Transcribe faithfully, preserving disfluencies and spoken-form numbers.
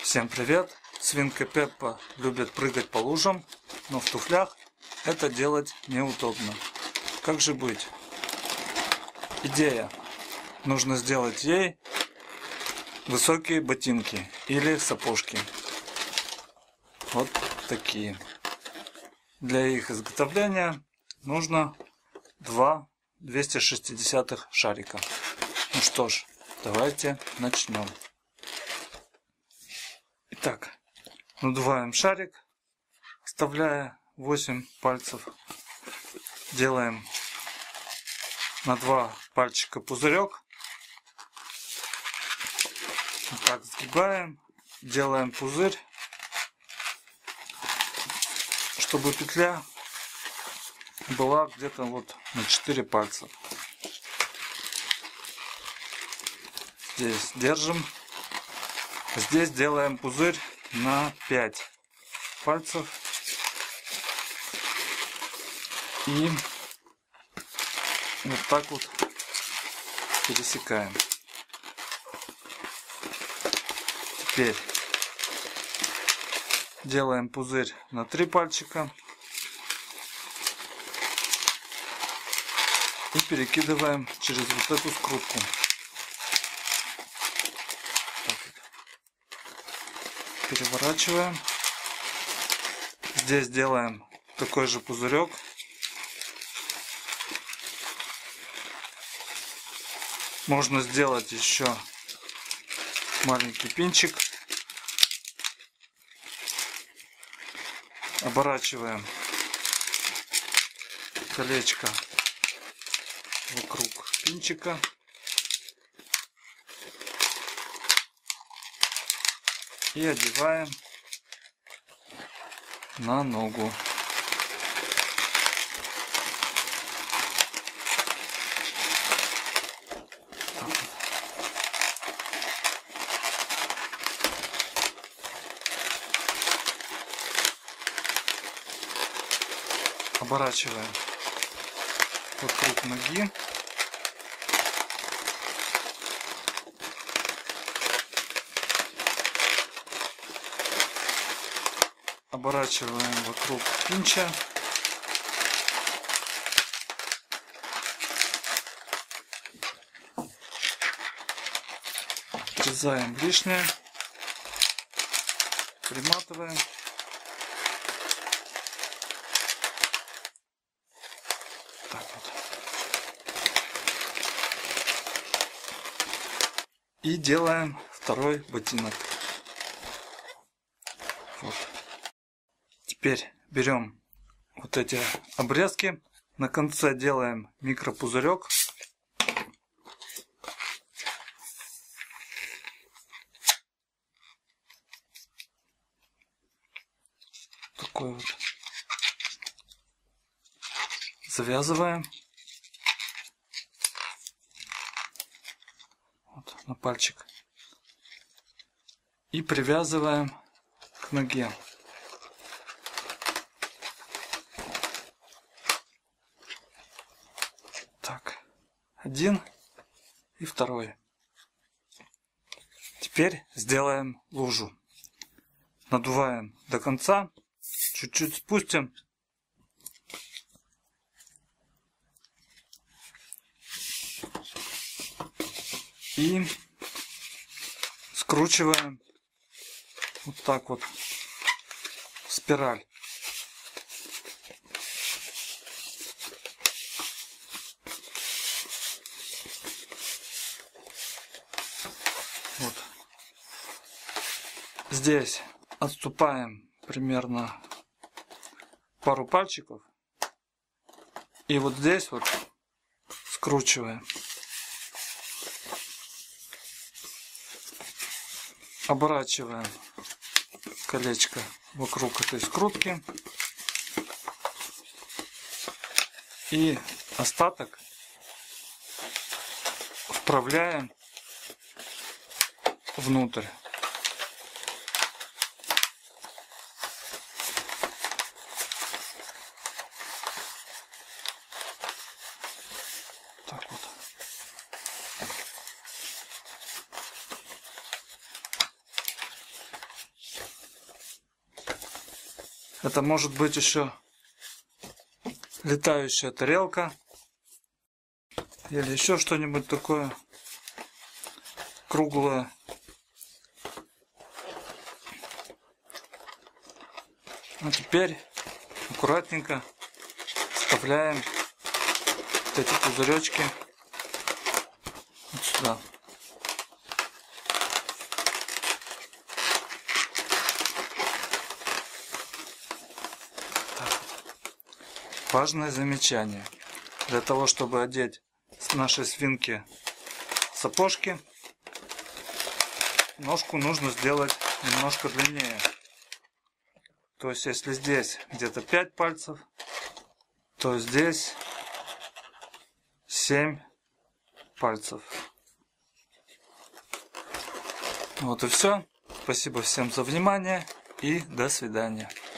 Всем привет! Свинка Пеппа любит прыгать по лужам, но в туфлях это делать неудобно. Как же быть? Идея. Нужно сделать ей высокие ботинки или сапожки. Вот такие. Для их изготовления нужно два двести шестидесятых шарика. Ну что ж, давайте начнем. Итак, надуваем шарик, вставляя восемь пальцев. Делаем на два пальчика пузырек. Вот так сгибаем, делаем пузырь, чтобы петля была где-то вот на четыре пальца. Здесь держим. Здесь делаем пузырь на пять пальцев. И вот так вот пересекаем. Теперь делаем пузырь на три пальчика. И перекидываем через вот эту скрутку. Переворачиваем. Здесь делаем такой же пузырек. Можно сделать еще маленький пинчик. Оборачиваем колечко вокруг пинчика. И одеваем на ногу. Оборачиваем вокруг ноги. Оборачиваем вокруг пинча. Отрезаем лишнее. Приматываем. Так вот. И делаем второй ботинок. Вот. Теперь берем вот эти обрезки, на конце делаем микропузырек. Такой вот. Завязываем. Вот на пальчик. И привязываем к ноге. Так, один и второй. Теперь сделаем лужу. Надуваем до конца, чуть-чуть спустим. И скручиваем вот так вот в спираль. Вот. Здесь отступаем примерно пару пальчиков. И вот здесь вот скручиваем. Оборачиваем колечко вокруг этой скрутки. И остаток вправляем внутрь. Так вот. Это может быть еще летающая тарелка. Или еще что-нибудь такое круглое. А теперь аккуратненько вставляем вот эти пузыречки вот сюда. Так вот. Важное замечание. Для того, чтобы одеть с нашей свинки сапожки, ножку нужно сделать немножко длиннее. То есть, если здесь где-то пять пальцев, то здесь семь пальцев. Вот и все. Спасибо всем за внимание и до свидания.